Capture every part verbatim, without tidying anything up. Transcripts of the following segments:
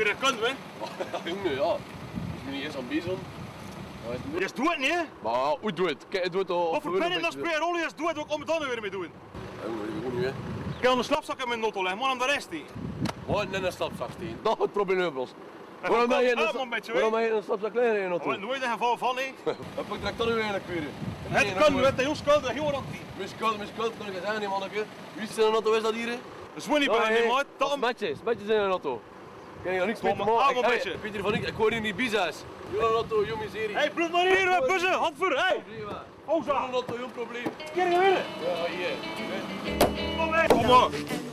weer een kunt, hè? Ja, jongen, ja. Is nu niet eens aan bezig. Je doet het niet, hè? Maar hoe doe het? Kijk, doe het al. Wat voor pennen en sprayrollen je doet het ook om het dan weer mee doen? Ja, jongen, die gewoon nu, hè. Ik kan een slapzak in mijn notto leggen, maar aan de rest niet. Maar net een slapzak steen. Dat het probleem oplost. Waarom Waarom heb je een, een slapzak kleiner in je auto? Oh, nooit een geval van, hè? Dan pak ik dat nu eigenlijk weer. Het kan, het is heel schuldig, heel rantie. Mijn schuld, mijn schuld, kan ik het zeggen, manneke. Wie is er in een auto, is dat hier? Dat is gewoon niet bij die maat. Dat is matjes, matjes in een auto. Ik kan hier niks mee te maken. Hey, Pieter van ik, ik hoor hier niet bizas. Jullie een auto, jong miserie. Hé, bloed maar hier, we bussen, hand voor, hé! Oh, zo! Een auto, jong probleem. Keer je winnen! Ja, hier. Kom mee, kom maar!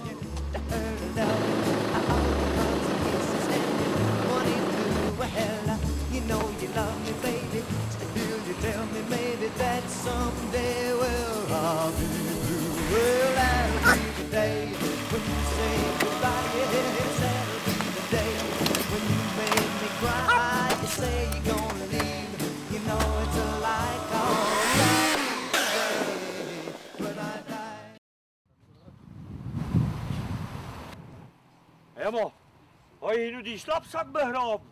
You know you love me, baby. Will you tell me maybe that someday we'll all be through? Well, that'll be the day when you say goodbye. Yes, that'll be the day when you make me cry. You say you're gonna leave. You know it's a lie. Alright, when I die. Hé, man. Ga je nu die slapzak begraven?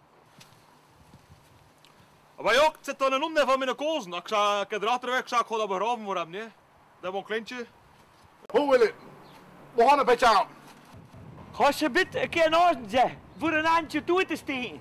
Maar ja, ik zit dan een onder van mijn kozen. Ik, zou, ik heb erachter weg, ik zou gewoon dat begraven voor hem, nee? Dat is een kleintje. Hoe wil het? We gaan een beetje aan. Ga je bid een keer naast zeg, voor een handje toe te steken.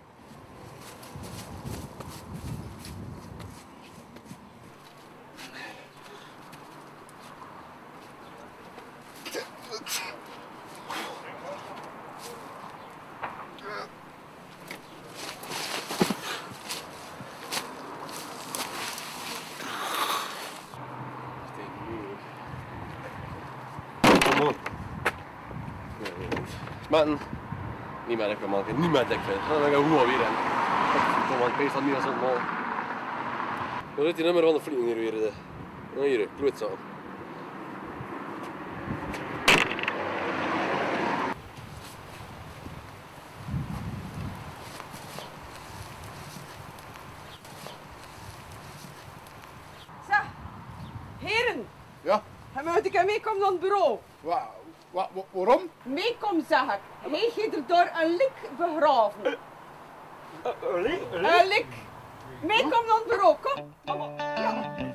Smaten. Niet meer lekker man, niet meer lekker. Dan ga ik hoe alweer in. Kom man, ik weet dat niet als het mal. Dan zit die nummer van de vrienden hier weer. Nou hier, klootzak. Zeg, heren. Ja? En moet ik meekomen naar het bureau? Wa, wa, wa, waarom? Meekom, zeg ik. Hij gaat er door een lik begraven. Een lik? Een lik. Meekom naar het bureau, kom. Kom op. Ja.